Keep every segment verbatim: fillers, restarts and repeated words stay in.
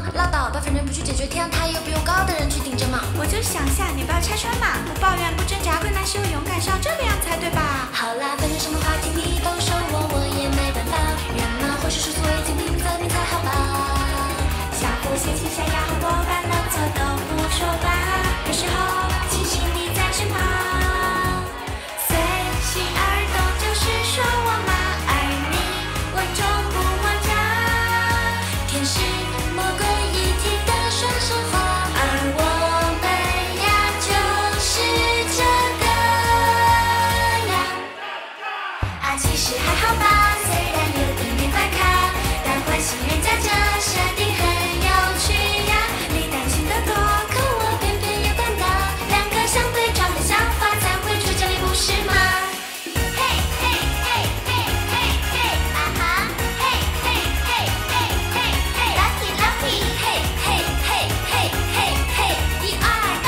唠叨吧，反正不去解决，天台有比我高的人去顶着嘛。 我就想下，你不要拆穿嘛，不抱怨不挣扎，困难时候勇敢上，这个样才对吧？ 好啦，反正什么话题你都说我，我也没办法。人嘛，或许是所谓倾听则明才好吧。 小虎嫌弃小鸭和我犯了错都不说话，有时候庆幸你在身旁。随心而动就是说我嘛爱你，我中不慌张。 天使魔鬼一体的双生花，而我们呀就是这个样。啊，其实还好吧，虽然有点点怪咖，但欢喜人家这设定很有趣呀。 你担心的多， 可我偏偏有胆大，两个相对撞的想法才会出这里，不是吗？嘿嘿嘿嘿嘿嘿，啊哈，嘿嘿嘿嘿嘿嘿 ，lucky lucky， 嘿嘿嘿嘿嘿嘿，一二杠。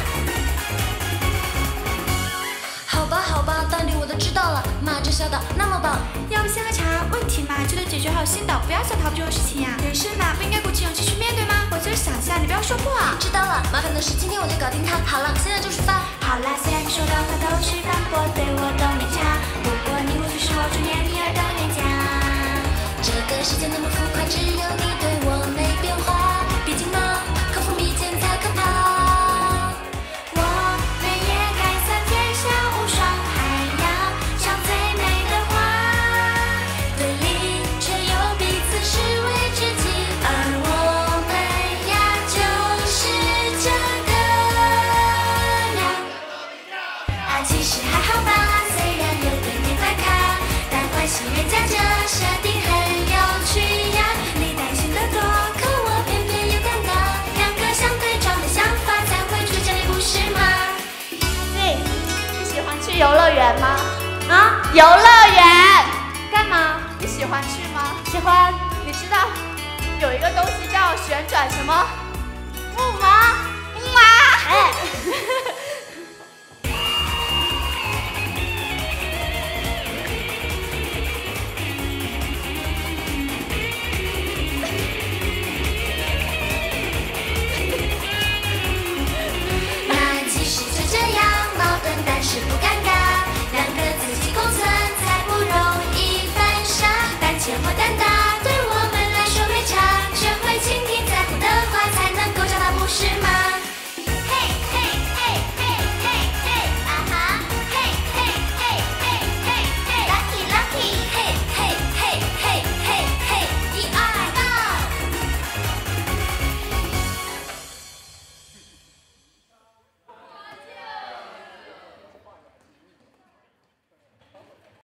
好吧好吧，道理我都知道了，妈这小岛那么棒， 要不先喝茶？问题嘛就得解决好先导，不要想逃不这种事情呀。人生嘛不应该鼓起勇气去面对吗？我就是想下，你不要说破啊。 知道了，麻烦的事今天我就搞定它。好了，现在就出发。 好啦，虽然你说的话都是反驳，对我都没差，不过你或许是我中年第二的冤家。 这个世界那么浮夸，只有你对我没变化。毕竟嘛，口服蜜饯才可怕。 我们也该算天下无双，还要唱最美的话。 对立却又彼此视为知己，而我们呀就是这个样。啊，其实还好吧，虽然有点点怪咖，但欢喜人家这设定很有趣呀。 你担心的多， 可我偏偏有胆大，两个相对撞的想法才会出这里，不是吗？ 嘿，你喜欢去游乐园吗？啊，游乐园干嘛？你喜欢去吗？喜欢。你知道有一个东西叫旋转什么木马？